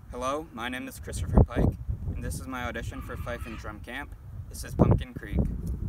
Hello, my name is Christopher Pike, and this is my audition for Fife and Drum Camp. This is Pumpkin Creek.